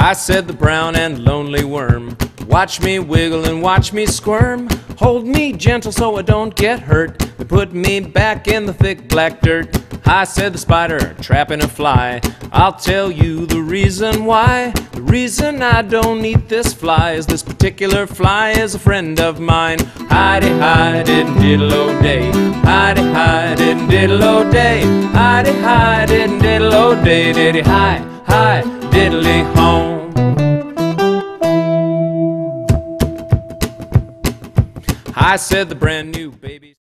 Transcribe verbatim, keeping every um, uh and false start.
I said the brown and lonely worm, watch me wiggle and watch me squirm. Hold me gentle so I don't get hurt, then put me back in the thick black dirt. I said the spider trapping a fly, I'll tell you the reason why. The reason I don't eat this fly is this particular fly is a friend of mine. Hidey-hi, diddle-diddle-o-day, hidey-hi, diddle-diddle-o-day, hidey-hi, diddle-diddle-o-day, diddy-hi, hi, diddly-home. I said the brand new baby